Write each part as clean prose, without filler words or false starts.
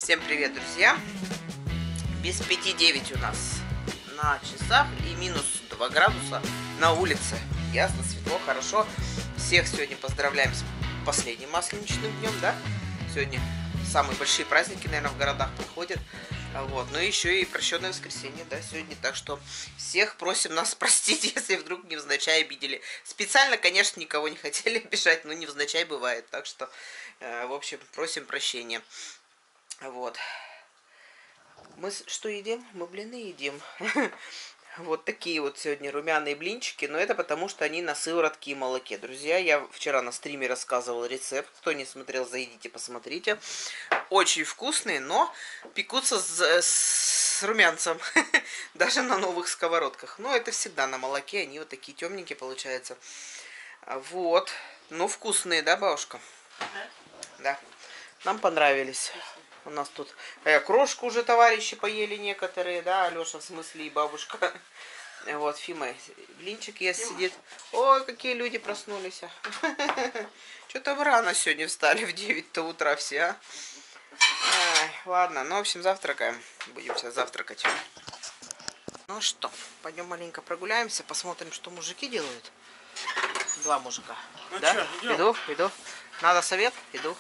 Всем привет, друзья! Без 5:09 у нас на часах и минус 2 градуса на улице. Ясно, светло, хорошо. Всех сегодня поздравляем с последним масленичным днем, да? Сегодня самые большие праздники, наверное, в городах проходят. Вот. Но еще и прощенное воскресенье, да, сегодня. Так что всех просим нас простить, если вдруг невзначай обидели. Специально, конечно, никого не хотели обижать, но невзначай бывает. Так что, в общем, просим прощения. Вот. Мы что едим? Мы блины едим. Вот такие вот сегодня румяные блинчики. Но это потому, что они на сыворотке и молоке. Друзья, я вчера на стриме рассказывал рецепт. Кто не смотрел, зайдите, посмотрите. Очень вкусные, но пекутся с румянцем. Даже на новых сковородках. Но это всегда на молоке. Они вот такие темненькие получаются. Вот. Ну, вкусные, да, бабушка? Да. Нам понравились. У нас тут крошку уже товарищи поели некоторые, да, Алеша в смысле и бабушка. Вот, Фима блинчик ест, сидит. Ой, какие люди проснулись. Что-то вы рано сегодня встали в 9 утра все, а? Ладно, ну, в общем, завтракаем. Будем сейчас завтракать. Ну что, пойдем маленько прогуляемся, посмотрим, что мужики делают. Два мужика. Ну, да? Чё, иду. Надо совет? Иду.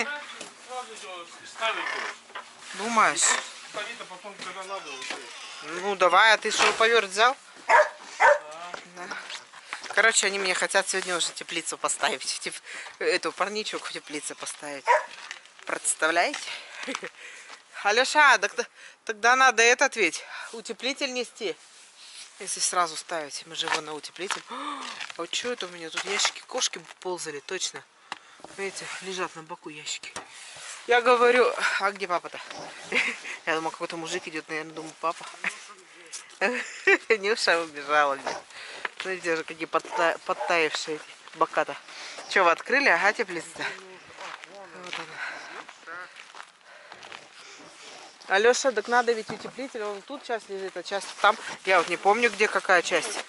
Думаешь? Ну давай, а ты шуруповерт взял? Да. Короче, они мне хотят сегодня уже теплицу поставить. Эту парничок в теплице поставить. Представляете? Алеша, тогда надо этот ведь утеплитель нести. Если сразу ставить, мы же его на утеплитель. А вот что это у меня тут ящики? Кошки ползали, точно. Видите, лежат на боку ящики. Я говорю, а где папа-то? Я думаю, какой-то мужик идет, наверное, думаю, папа. Нюша убежала где-то. Смотрите же, какие подтаявшие бока-то. Что, вы открыли? Ага, теплица-то. Вот она. Алеша, так надо ведь утеплитель. Он тут часть лежит, а часть там. Я вот не помню, где какая часть.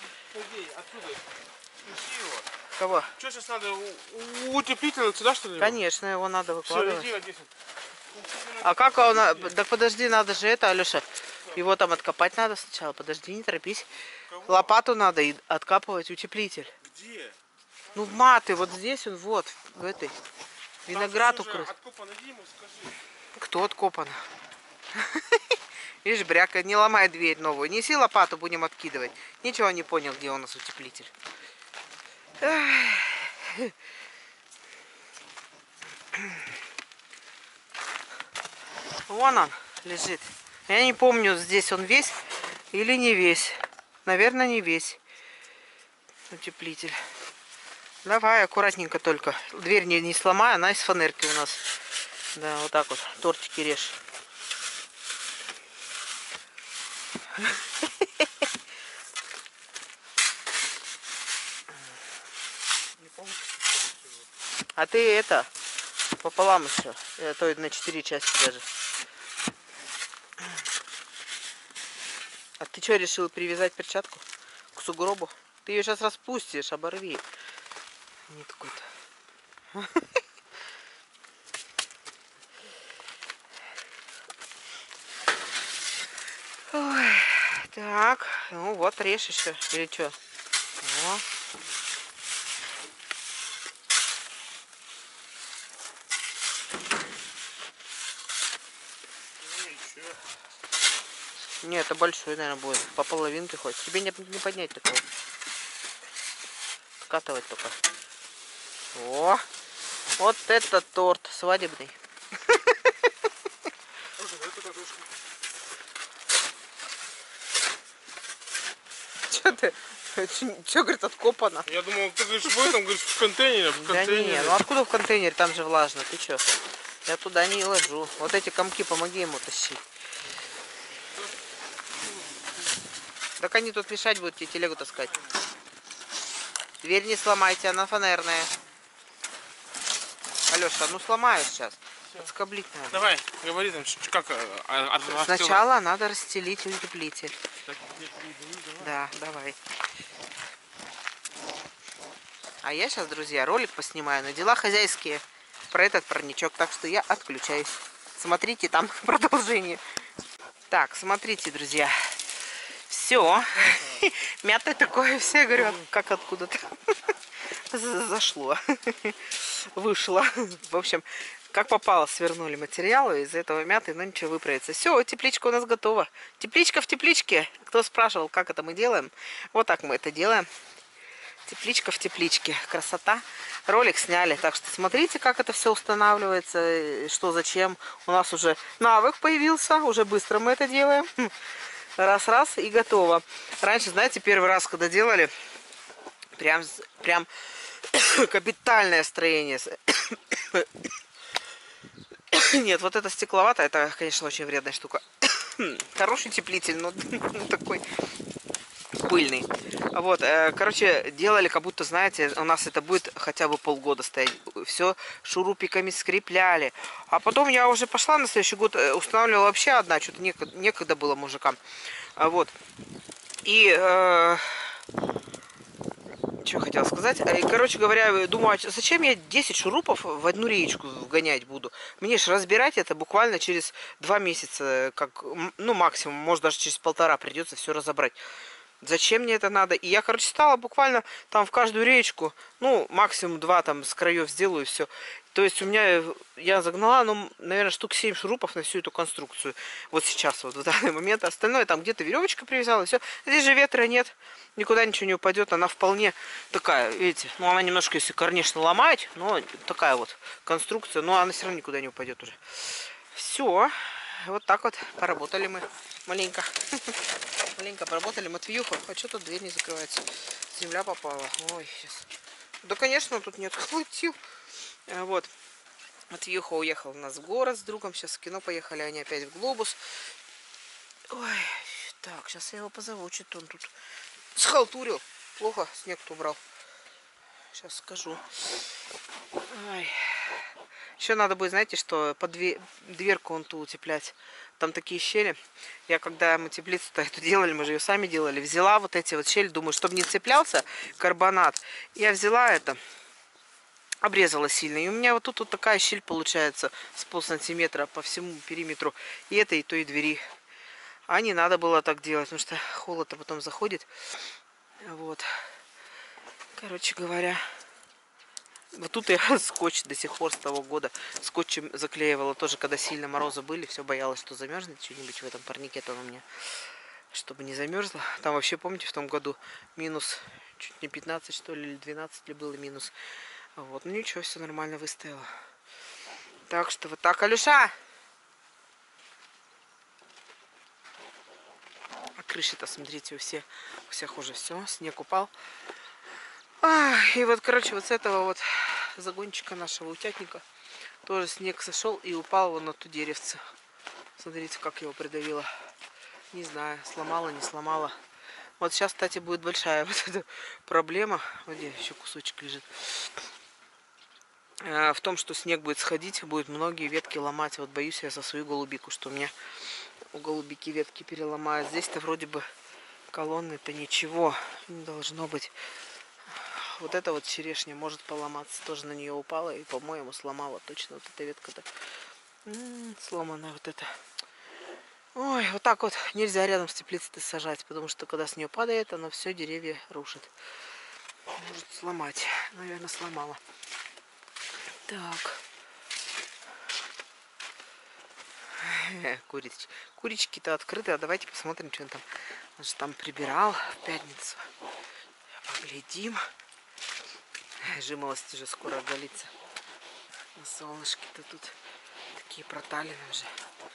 Кого? Что сейчас надо? Утеплитель сюда, что ли? Конечно, его надо выкладывать. Все, иди, а как он? Да подожди, надо же это, Алеша. Его там откопать надо сначала. Подожди, не торопись. Кого? Лопату надо и откапывать утеплитель. Где? Ну в маты, вот здесь он, вот, в этой. Виноград укрыт. Кто откопан? Видишь, бряка, не ломай дверь новую. Неси лопату, будем откидывать. Ничего не понял, где у нас утеплитель. Вон он лежит. Я не помню, здесь он весь или не весь. Наверное, не весь утеплитель. Давай, аккуратненько только. Дверь не сломай, она из фанерки у нас. Да, вот так вот. Тортики режь. А ты это пополам еще, то на 4 части даже. А ты что, решил привязать перчатку к сугробу? Ты ее сейчас распустишь, оборви. Нитку-то. Ой, так, ну вот режь еще, или что? О. Не, это большой, наверное, будет. По половинке хоть. Тебе не поднять такого. Скатывать только. О! Вот это торт свадебный. Че ты? Че, говорит, откопано? Я думал, ты говоришь, в этом, говоришь, в контейнере. Да не, ну откуда в контейнере? Там же влажно. Ты че? Я туда не ложу. Вот эти комки, помоги ему тащить. Так они тут мешать будут, тебе телегу таскать. Дверь не сломайте, она фанерная. Алеша, ну сломаешь сейчас. Отскоблить надо. Давай, говори там, как... Сначала надо расстелить утеплитель. Да, давай. А я сейчас, друзья, ролик поснимаю на дела хозяйские про этот парничок. Так что я отключаюсь. Смотрите, там продолжение. Так, смотрите, друзья. Все. Мятое такое, все говорят, как откуда-то зашло. Вышло. В общем, как попало, свернули материалы из этого мяты, но ничего, выправится. Все, тепличка у нас готова. Тепличка в тепличке. Кто спрашивал, как это мы делаем? Вот так мы это делаем. Тепличка в тепличке. Красота. Ролик сняли. Так что смотрите, как это все устанавливается. Что, зачем. У нас уже навык появился. Уже быстро мы это делаем. Раз-раз и готово. Раньше, знаете, первый раз, когда делали, прям капитальное строение. Нет, вот это стекловато, это, конечно, очень вредная штука. Хороший теплитель, но такой пыльный. Вот, короче, делали, как будто, знаете, у нас это будет хотя бы полгода стоять. Все шурупиками скрепляли. А потом я уже пошла на следующий год, устанавливала вообще одна, что-то некогда было мужикам. Вот. И... что хотела сказать. Короче говоря, думаю, зачем я 10 шурупов в одну реечку вгонять буду? Мне же разбирать это буквально через 2 месяца, как, ну, максимум, может, даже через 1,5 придется все разобрать. Зачем мне это надо? И я, короче, стала буквально там в каждую реечку, ну, максимум 2 там с краев сделаю и все. То есть у меня, я загнала, ну, наверное, штук 7 шурупов на всю эту конструкцию. Вот сейчас, вот в данный момент. Остальное там где-то веревочка привязала, и все. Здесь же ветра нет, никуда ничего не упадет. Она вполне такая, видите, ну, она немножко, если, конечно, ломать, но такая вот конструкция, но она все равно никуда не упадет уже. Все, вот так вот поработали мы маленько. Маленько поработали. Матвеюха, а что тут дверь не закрывается? Земля попала. Ой, сейчас. Да, конечно, тут нет. Хватил. Вот. Матвеюха уехал у нас в город с другом. Сейчас в кино поехали. Они опять в глобус. Ой, так, сейчас я его позову. Что-то он тут схалтурил. Плохо снег-то убрал. Сейчас скажу. Ой. Еще надо будет, знаете, что под дверку он ту утеплять. Там такие щели. Я когда мы теплицу-то эту делали, мы же ее сами делали, взяла вот эти вот щели, думаю, чтобы не цеплялся карбонат. Я взяла это, обрезала сильно. И у меня вот тут вот такая щель получается с полсантиметра по всему периметру и этой, и той двери. А не надо было так делать, потому что холод-то потом заходит. Вот. Короче говоря... Вот тут я скотч до сих пор с того года скотчем заклеивала. Тоже когда сильно морозы были, все боялась, что замерзнет что-нибудь в этом парнике. То у меня, чтобы не замерзло. Там вообще, помните, в том году минус чуть не 15, что ли, или 12 ли было минус. Вот, ну ничего, все нормально выстояло. Так что вот так, Алюша! А крыши-то, смотрите, у всех уже все, снег упал. И вот, короче, вот с этого вот загончика нашего утятника тоже снег сошел и упал вон на ту деревце. Смотрите, как его придавило. Не знаю, сломала, не сломала. Вот сейчас, кстати, будет большая вот эта проблема. Вот здесь еще кусочек лежит. В том, что снег будет сходить, будет многие ветки ломать. Вот боюсь я за свою голубику, что у меня у голубики ветки переломают. Здесь-то вроде бы колонны-то ничего не должно быть. Вот эта вот черешня может поломаться. Тоже на нее упала и, по-моему, сломала точно вот эта ветка-то. Сломанная вот эта. Ой, вот так вот нельзя рядом с теплицей сажать, потому что когда с нее падает, она все деревья рушит. Может сломать. Наверное, сломала. Так. Курички-то открыты, а давайте посмотрим, что он там. Он же там прибирал в пятницу. Поглядим. Жимолость уже скоро оголится. На солнышке-то тут такие проталины уже.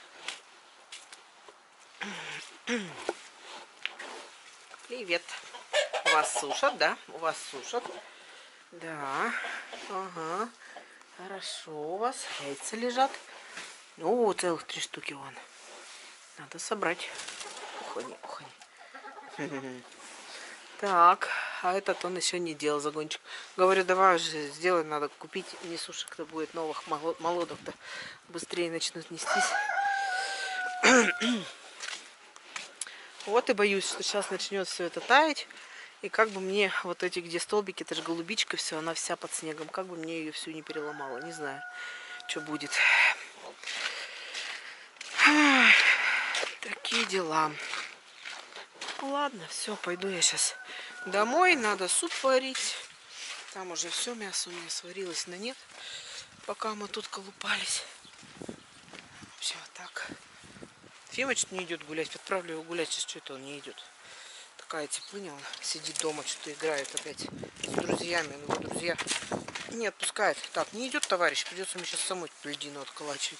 Привет. У вас сушат, да? У вас сушат. Да. Ага. Хорошо у вас. Яйца лежат. О, целых 3 штуки вон. Надо собрать. Ухани, ухани. Так, а этот он еще не делал, загончик. Говорю, давай уже сделай, надо купить несушек-то будет новых, молодок-то быстрее начнут нестись. Вот и боюсь, что сейчас начнет все это таять. И как бы мне вот эти, где столбики, это же голубичка все, она вся под снегом. Как бы мне ее всю не переломала, не знаю, что будет. такие дела. Ну, ладно, все, пойду я сейчас домой. Надо суп варить. Там уже все, мясо у меня сварилось, но нет. Пока мы тут колупались. Все, так. Фимыч не идет гулять. Отправлю его гулять, сейчас что-то он не идет. Такая теплыня, он сидит дома, что-то играет опять с друзьями. Ну, друзья не отпускает. Так, не идет товарищ, придется мне сейчас самой льдину отколачивать.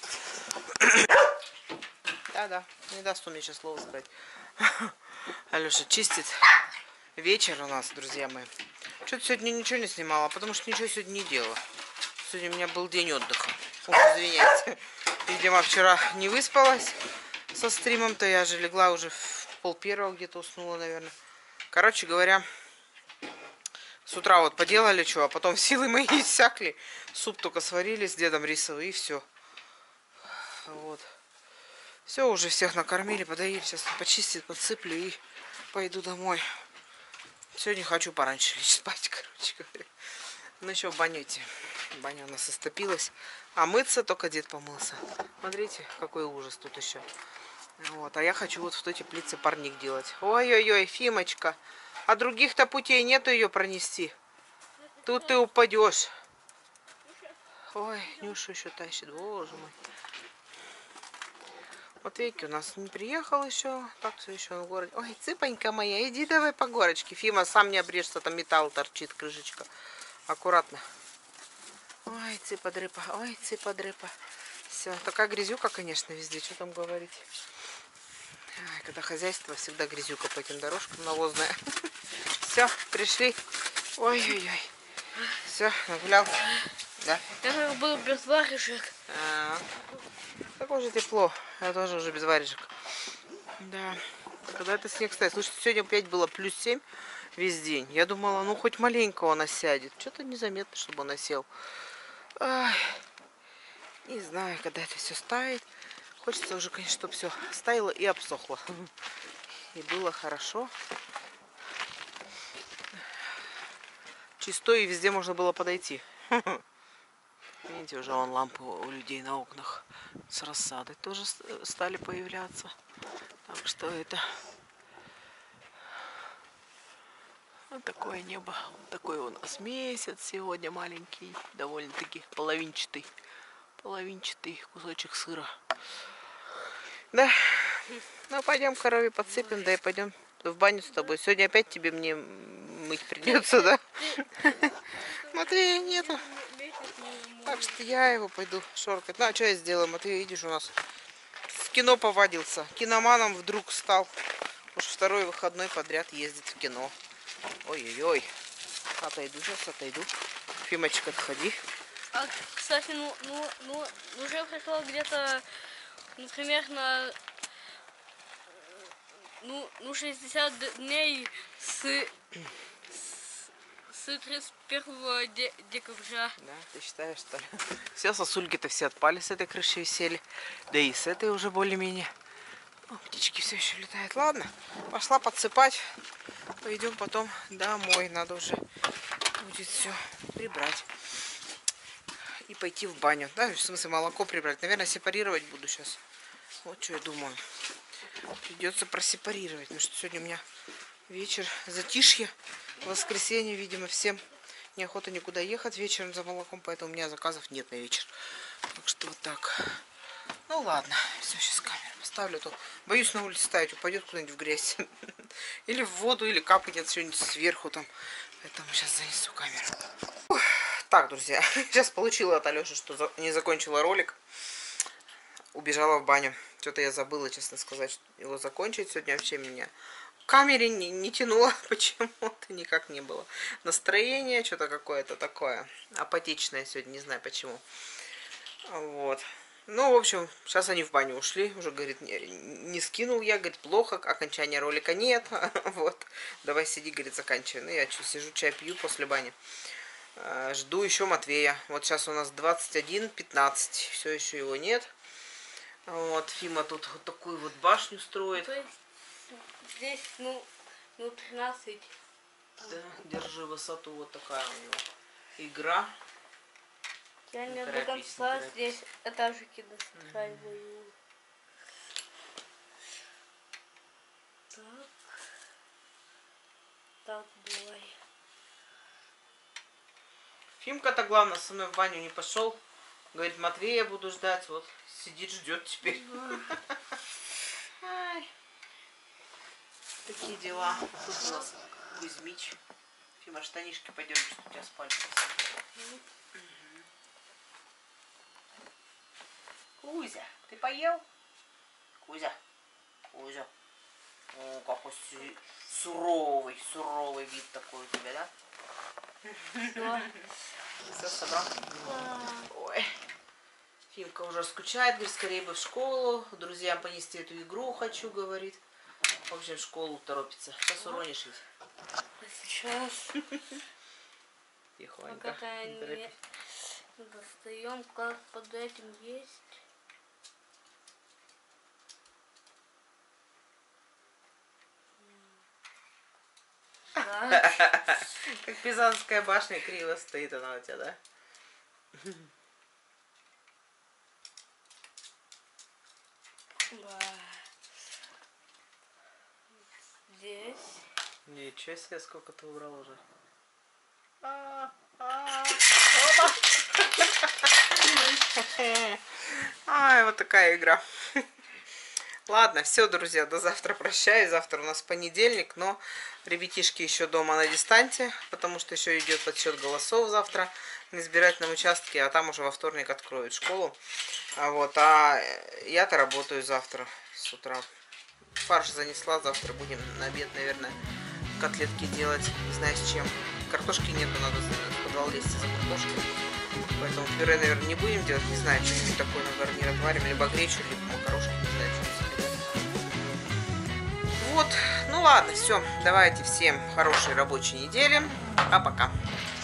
Да-да, не даст он мне сейчас слово сказать. Алеша чистит. Вечер у нас, друзья мои. Что-то сегодня ничего не снимала, потому что ничего сегодня не делала. Сегодня у меня был день отдыха. Ух, извиняйте. Видимо, вчера не выспалась со стримом, то я же легла уже в 12:30 где-то уснула, наверное. Короче говоря, с утра вот поделали что, а потом силы мои иссякли. Суп только сварили с дедом рисовый и все. Вот. Все, уже всех накормили, подоили. Сейчас почистить, подсыплю и пойду домой. Сегодня хочу пораньше лечь спать, короче говоря. Ну еще в баню идти. Баня у нас истопилась. А мыться только дед помылся. Смотрите, какой ужас тут еще. Вот. А я хочу вот в той теплице парник делать. Ой-ой-ой, Фимочка. А других-то путей нету ее пронести. Тут ты упадешь. Ой, Нюша еще тащит. Боже мой. Вот Веки у нас не приехал еще. Так все еще в городе. Ой, цыпонька моя, иди давай по горочке. Фима, сам не обрежься, там металл торчит, крышечка. Аккуратно. Ой, цыпа-дрыпа, ой, цыпа-дрыпа. Все, такая грязюка, конечно, везде. Что там говорить? Ай, когда хозяйство, всегда грязюка по этим дорожкам навозная. Все, пришли. Ой-ой-ой. Все, нагулял. Да. Я как был без варежек. Так уже тепло. Я тоже уже без варежек. Да. Когда это снег стоит. Слушайте, сегодня опять было +7 весь день. Я думала, ну хоть маленько он осядет. Что-то незаметно, чтобы он осел. Ай. Не знаю, когда это все стает. Хочется уже, конечно, чтобы все стаяло и обсохло. И было хорошо. Чисто и везде можно было подойти. Видите, уже вон лампы у людей на окнах с рассадой тоже стали появляться. Так что это вот такое небо. Вот такой у нас месяц сегодня маленький, довольно-таки половинчатый. Половинчатый кусочек сыра. Да. Ну пойдем корове подсыпем, да и пойдем в баню с тобой. Сегодня опять тебе мне мыть придется, да? Матвея нету. Так что я его пойду шоркать. Ну, а что я сделаю? Матвей, видишь, у нас в кино повадился. Киноманом вдруг стал. Уж второй выходной подряд ездит в кино. Ой-ой-ой. Отойду сейчас, отойду. Фимочка, отходи. А, кстати, уже прошло где-то, например, на 60 дней с 31 декабря. Да, ты считаешь, что ли? Все сосульки-то все отпали с этой крыши, висели. Да и с этой уже более-менее. Птички все еще летают. Ладно, пошла подсыпать. Пойдем потом домой. Надо уже будет все прибрать. И пойти в баню. Да, в смысле молоко прибрать. Наверное, сепарировать буду сейчас. Вот что я думаю. Придется просепарировать. Потому что сегодня у меня вечер затишье. В воскресенье, видимо, всем неохота никуда ехать вечером за молоком. Поэтому у меня заказов нет на вечер. Так что вот так. Ну ладно. Все, сейчас камеру поставлю. То боюсь на улице ставить. Упадет куда-нибудь в грязь. Или в воду, или капнет что-нибудь сверху там. Поэтому сейчас занесу камеру. Так, друзья, сейчас получила от Алёши, что не закончила ролик. Убежала в баню. Что-то я забыла, честно сказать, его закончить. Сегодня вообще меня в камере не тянуло. Почему-то никак не было. Настроение что-то какое-то такое апатичное сегодня, не знаю почему. Вот. Ну, в общем, сейчас они в баню ушли. Уже, говорит, не скинул я. Говорит, плохо, окончания ролика нет. Вот. Давай сиди, говорит, заканчивай. Ну, я что, сижу, чай пью после бани. Жду еще Матвея. Вот сейчас у нас 21:15. Все еще его нет. Вот, Фима тут вот такую вот башню строит. То есть здесь, 13. Да, держи высоту. Вот такая у него игра. Я не до конца здесь этажики достраиваю. Фимка-то, главное, со мной в баню не пошел. Говорит, Матвея буду ждать. Вот, сидит, ждет теперь. Ай. Такие дела. Тут у нас Кузьмич. Фима, штанишки пойдем, что у тебя спали. Кузя, ты поел? Кузя. Кузя. О, какой суровый вид такой у тебя, да? Все собрал? Ой. Фимка уже скучает, говорит, скорее бы в школу. Друзьям понести эту игру хочу, говорит. В общем, в школу торопится. Сейчас уронишь ведь. Сейчас. Тихонько. Пока не достаем, как под этим есть. Да. Как Пизанская башня криво стоит она у тебя, да? Да. Здесь. Ничего себе, сколько ты убрал уже. Ай, вот такая игра. Ладно, все, друзья, до завтра прощаюсь. Завтра у нас понедельник, но ребятишки еще дома на дистанте, потому что еще идет подсчет голосов завтра на избирательном участке, а там уже во вторник откроют школу. А я-то работаю завтра с утра. Фарш занесла, завтра будем на обед, наверное, котлетки делать, не знаю с чем. Картошки нету, надо в подвал лезть за картошкой. Поэтому пюре, наверное, не будем делать, не знаю, что-нибудь такое на гарнир отварим, либо гречу, либо макарошки, не знаю, что собирать. Вот, ну ладно, все, давайте всем хорошей рабочей недели, пока-пока.